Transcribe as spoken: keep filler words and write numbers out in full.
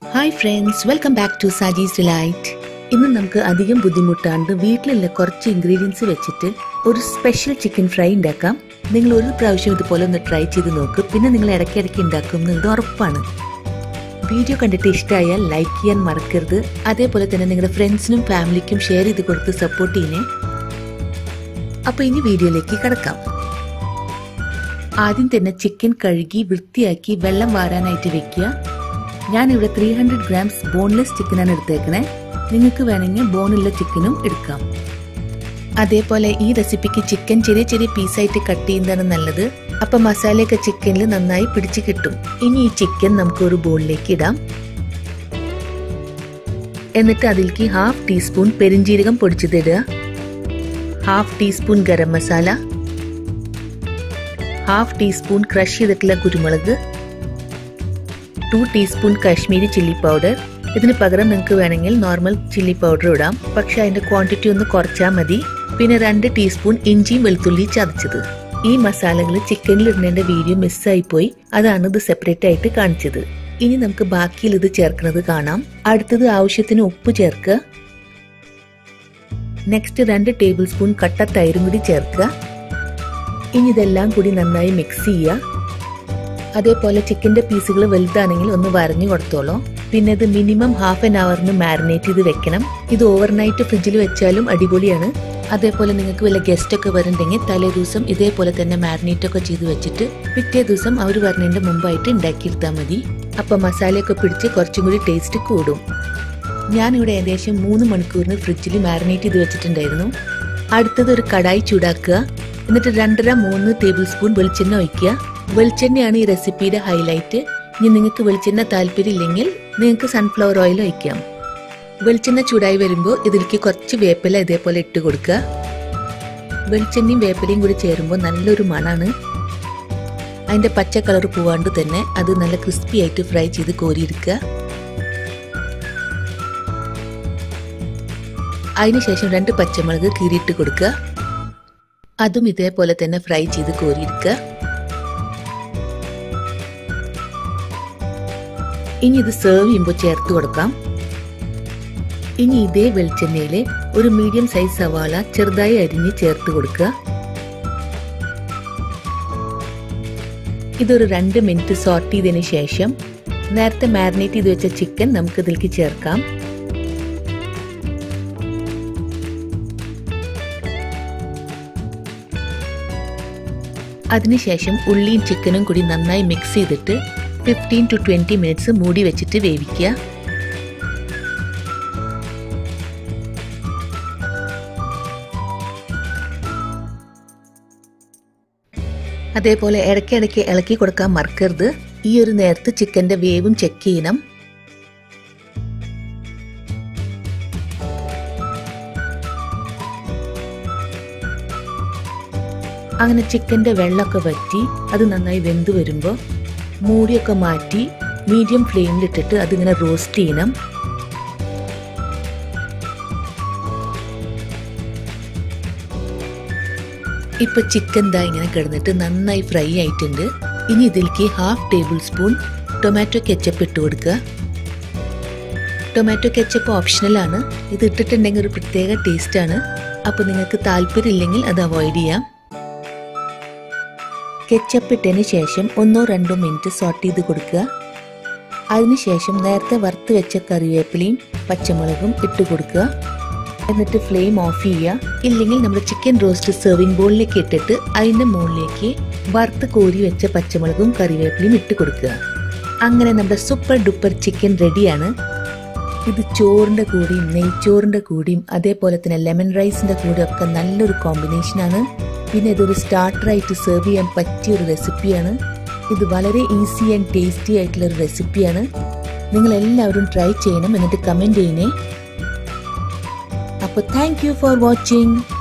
Hi friends, welcome back to Saji's Delight. ഇന്ന് നമുക്ക് അധികം ബുദ്ധിമുട്ടാണ്ട് വീട്ടിലുള്ള കുറച്ച് ഇൻഗ്രീഡിയൻസ് വെച്ചിട്ട് ഒരു സ്പെഷ്യൽ ചിക്കൻ ഫ്രൈ ഉണ്ടാക്കാം. നിങ്ങൾ ഒരു പ്രാവശ്യം ഇതുപോലെ ഒന്ന് ട്രൈ ചെയ്ത് നോക്ക്. പിന്നെ നിങ്ങൾ ഇടയ്ക്കിടയ്ക്ക് ഉണ്ടാക്കും എന്നുള്ളത് ഉറപ്പാണ്. വീഡിയോ കണ്ടിട്ട് ഇഷ്ടമായാൽ ലൈക്ക് ചെയ്യാൻ മറക്കരുത്. അതേപോലെ തന്നെ നിങ്ങളുടെ ഫ്രണ്ട്സിനും ഫാമിലിക്കും ഷെയർ ചെയ്ത് കൊടുത്ത് സപ്പോർട്ട് ചെയ്യണേ. അപ്പോൾ ഇനി വീഡിയോയിലേക്ക് കടക്കാം. ആദ്യം തന്നെ ചിക്കൻ കഴുകി വൃത്തിയാക്കി വെള്ളം വാരാനായിട്ട് വെക്കുക. ഞാനിവിടെ ത്രീ ഹൺഡ്രഡ് ഗ്രാംസ് ബോൺലെസ് ചിക്കനാണ് എടുത്തേക്കണേ. നിങ്ങൾക്ക് വേണമെങ്കിൽ ബോണുള്ള ചിക്കനും എടുക്കാം. അതേപോലെ ഈ റെസിപ്പിക്ക് ചിക്കൻ ചെറിയ ചെറിയ പീസായിട്ട് കട്ട് ചെയ്യുന്നതാണ് നല്ലത്. അപ്പൊ മസാലയൊക്കെ ചിക്കനിൽ നന്നായി പിടിച്ചു കിട്ടും. ഇനി ഈ ചിക്കൻ നമുക്ക് ഒരു ബോളിലേക്ക് ഇടാം. എന്നിട്ട് അതിലേക്ക് ഹാഫ് ടീസ്പൂൺ പെരിഞ്ജീരകം പൊടിച്ചതിടുക, half teaspoon garam masala, half teaspoon crush ചെയ്തിട്ടുള്ള കുരുമുളക്, two teaspoon Kashmiri chilli powder. ഇതിന് പകരം നിങ്ങൾക്ക് വേണമെങ്കിൽ നോർമൽ ചില്ലി പൗഡർ ഇടാം, പക്ഷെ അതിന്റെ ക്വാണ്ടിറ്റി ഒന്ന് കുറച്ചാൽ മതി. പിന്നെ രണ്ട് ടീസ്പൂൺ ഇഞ്ചിയും വെളുത്തുള്ളി ചതച്ചത്. ഈ മസാലകൾ ചിക്കനിൽ ഇടുന്നതിന്റെ വീഡിയോ മിസ്സായി പോയി, അതാണ് ഇത് സെപ്പറേറ്റ് ആയിട്ട് കാണിച്ചത്. ഇനി നമുക്ക് ബാക്കിയിൽ ഇത് ചേർക്കുന്നത് കാണാം. അടുത്തത് ആവശ്യത്തിന് ഉപ്പ് ചേർക്കുക. നെക്സ്റ്റ് രണ്ട് ടേബിൾ സ്പൂൺ കട്ട തൈരും കൂടി ചേർക്കുക. ഇനി ഇതെല്ലാം കൂടി നന്നായി മിക്സ് ചെയ്യുക. അതേപോലെ ചിക്കന്റെ പീസുകൾ വലുതാണെങ്കിൽ ഒന്ന് വരഞ്ഞു കൊടുത്തോളൂ. പിന്നെ ഇത് മിനിമം ഹാഫ് ആൻ അവറിന് മാരിനേറ്റ് ചെയ്ത് വെക്കണം. ഇത് ഓവർനൈറ്റ് ഫ്രിഡ്ജിൽ വെച്ചാലും അടിപൊളിയാണ്. അതേപോലെ നിങ്ങൾക്ക് വല്ല ഗസ്റ്റ് ഒക്കെ വരുന്നുണ്ടെങ്കിൽ തലേ ദിവസം ഇതേപോലെ തന്നെ മാരിനേറ്റ് ഒക്കെ ചെയ്ത് വെച്ചിട്ട് പിറ്റേ ദിവസം അവർ വരുന്നതിന്റെ മുമ്പായിട്ട് ഉണ്ടാക്കിയെടുത്താൽ മതി. അപ്പൊ മസാലയൊക്കെ പിടിച്ച് കുറച്ചും കൂടി ടേസ്റ്റ് കൂടും. ഞാനിവിടെ ഏകദേശം മൂന്ന് മണിക്കൂറിന് ഫ്രിഡ്ജിൽ മാരിനേറ്റ് ചെയ്ത് വെച്ചിട്ടുണ്ടായിരുന്നു. അടുത്തത് ഒരു കടായി ചൂടാക്കുക. എന്നിട്ട് രണ്ടര മൂന്ന് ടേബിൾ സ്പൂൺ വെളിച്ചെണ്ണ ഒഴിക്കുക. വെളിച്ചെണ്ണയാണ് ഈ റെസിപ്പിയുടെ ഹൈലൈറ്റ്. ഇനി നിങ്ങൾക്ക് വെളിച്ചെണ്ണ താല്പര്യം ഇല്ലെങ്കിൽ നിങ്ങൾക്ക് സൺഫ്ലവർ ഓയിൽ ഒഴിക്കാം. വെളിച്ചെണ്ണ ചൂടായി വരുമ്പോൾ ഇതിലേക്ക് കുറച്ച് വേപ്പില ഇതേപോലെ ഇട്ട് കൊടുക്കുക. വെളിച്ചെണ്ണയും വേപ്പിലയും കൂടി ചേരുമ്പോൾ നല്ലൊരു മണാണ്. അതിന്റെ പച്ച കളർ പോവാണ്ട് തന്നെ അത് നല്ല ക്രിസ്പി ആയിട്ട് ഫ്രൈ ചെയ്ത് കോരിയെടുക്കുക. അതിനുശേഷം രണ്ട് പച്ചമുളക് കീറിയിട്ട് കൊടുക്കുക. അതും ഇതേപോലെ തന്നെ ഫ്രൈ ചെയ്ത് കോരിയെടുക്കുക. ഇനി ഇത് സെർവ് ചെയ്യുമ്പോൾ ചേർത്ത് കൊടുക്കാം. ഇനി ഇതേ വെളിച്ചെണ്ണയിൽ ഒരു മീഡിയം സൈസ് സവാള ചെറുതായി അരിഞ്ഞ് ചേർത്ത് കൊടുക്കുക. ഇതൊരു രണ്ട് മിനിറ്റ് സോട്ട് ചെയ്തതിന് ശേഷം നേരത്തെ മാരിനേറ്റ് ചെയ്ത് വെച്ച ചിക്കൻ നമുക്ക് ഇതിലേക്ക് ചേർക്കാം. അതിനുശേഷം ഉള്ളിയും ചിക്കനും കൂടി നന്നായി മിക്സ് ചെയ്തിട്ട് ഫിഫ്റ്റീൻ ടു ട്വന്റി മിനിറ്റ്സ് മൂടി വെച്ചിട്ട് വേവിക്കുക. അതേപോലെ ഇടയ്ക്കിടയ്ക്ക് ഇളക്കി കൊടുക്കാൻ മറക്കരുത്. ഈ ഒരു നേരത്ത് ചിക്കന്റെ വേവും ചെക്ക് ചെയ്യണം. അങ്ങനെ ചിക്കന്റെ വെള്ളമൊക്കെ വറ്റി അത് നന്നായി വെന്ത് വരുമ്പോൾ മൂടിയൊക്കെ മാറ്റി മീഡിയം ഫ്ലെയിമിലിട്ടിട്ട് അതിങ്ങനെ റോസ്റ്റ് ചെയ്യണം. ഇപ്പൊ ചിക്കൻ ദാ ഇങ്ങനെ കിടന്നിട്ട് നന്നായി ഫ്രൈ ആയിട്ടുണ്ട്. ഇനി ഇതിലേക്ക് half tablespoon tomato ketchup ഇട്ട് കൊടുക്കുക. ടൊമാറ്റോ കെച്ചപ്പ് ഓപ്ഷണൽ ആണ്. ഇത് ഇട്ടിട്ടുണ്ടെങ്കിൽ ഒരു പ്രത്യേക ടേസ്റ്റ് ആണ്. അപ്പൊ നിങ്ങൾക്ക് താല്പര്യം ഇല്ലെങ്കിൽ അത് അവോയ്ഡ് ചെയ്യാം. കെച്ചപ്പ് ഇട്ടതിന് ശേഷം ഒന്നോ രണ്ടോ മിനിറ്റ് സോട്ട് ചെയ്ത് കൊടുക്കുക. അതിനുശേഷം നേരത്തെ വറുത്ത് വെച്ച കറിവേപ്പിലയും പച്ചമുളകും ഇട്ട് കൊടുക്കുക. എന്നിട്ട് ഫ്ലെയിം ഓഫ് ചെയ്യുക. ഇല്ലെങ്കിൽ നമ്മുടെ ചിക്കൻ റോസ്റ്റ് സെർവിംഗ് ബോളിലേക്ക് ഇട്ടിട്ട് അതിന്റെ മുകളിലേക്ക് വറുത്ത് കോരി വെച്ച പച്ചമുളകും കറിവേപ്പിലയും ഇട്ട് കൊടുക്കുക. അങ്ങനെ നമ്മുടെ സൂപ്പർ ഡുപ്പർ ചിക്കൻ റെഡിയാണ്. ഇത് ചോറിന്റെ കൂടിയും നെയ്ച്ചോറിന്റെ കൂടിയും അതേപോലെ തന്നെ ലെമൺ റൈസിന്റെ കൂടെ ഒക്കെ നല്ലൊരു കോമ്പിനേഷനാണ്. പിന്നെ ഇതൊരു സ്റ്റാർട്ടറായിട്ട് സെർവ് ചെയ്യാൻ പറ്റിയ ഒരു റെസിപ്പിയാണ്. ഇത് വളരെ ഈസി ആൻഡ് ടേസ്റ്റി ആയിട്ടുള്ള ഒരു റെസിപ്പിയാണ്. നിങ്ങൾ എല്ലാവരും ട്രൈ ചെയ്യണം. എന്നിട്ട് കമന്റ് ചെയ്യണേ. അപ്പോൾ താങ്ക് യു ഫോർ വാച്ചിങ്.